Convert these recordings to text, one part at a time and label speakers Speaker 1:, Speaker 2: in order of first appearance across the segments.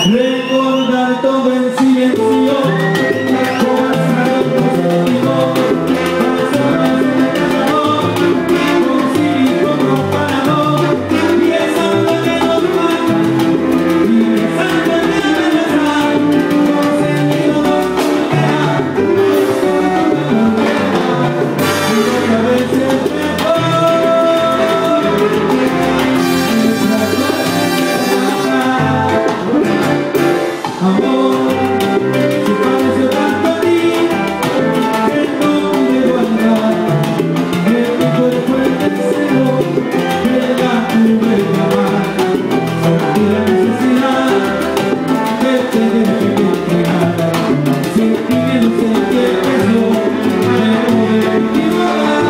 Speaker 1: recordar todo en silencio, comenzar positivo, personas de calor, con cínico comparado, piensan lo que nos falta, y pensando en amenazar, con sentido nos golpea, y otra vez es mejor. Amor, se pareció tanto a ti que no pude guardar en mi cuerpo el deseo de la tuve que amar. Sentí la necesidad de tener que entregar sentimientos en que peso me pude equivocar.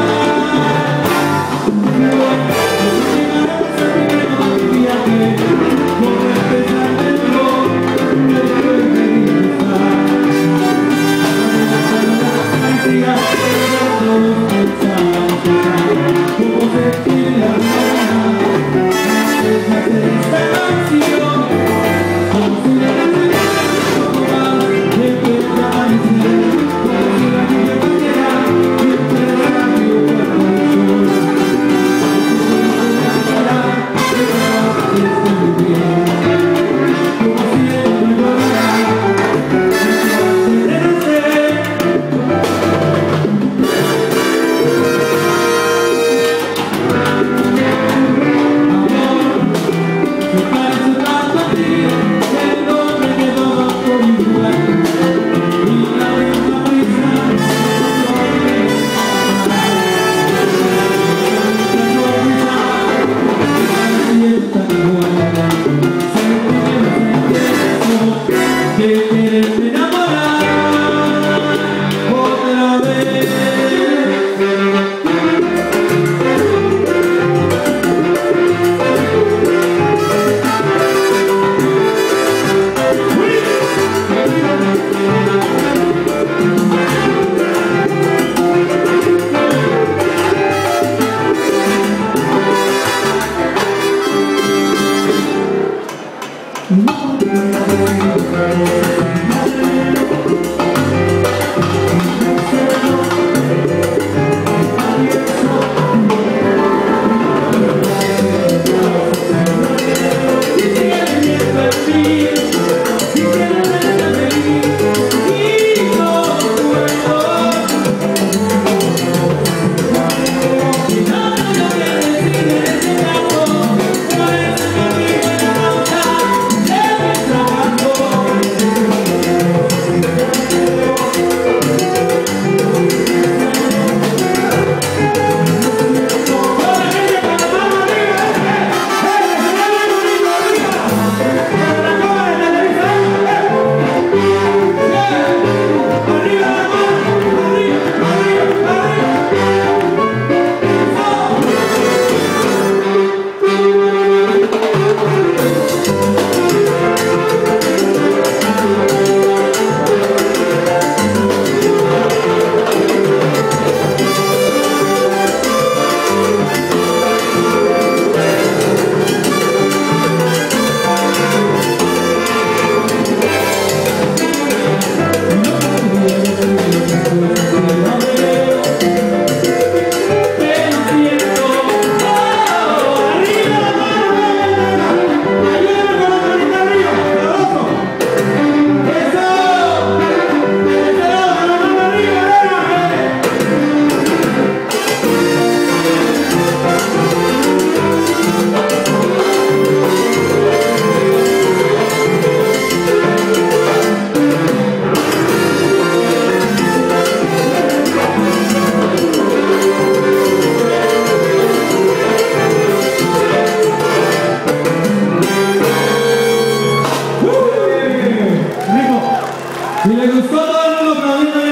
Speaker 1: Si les gustó, todo el mundo aplaudiendo.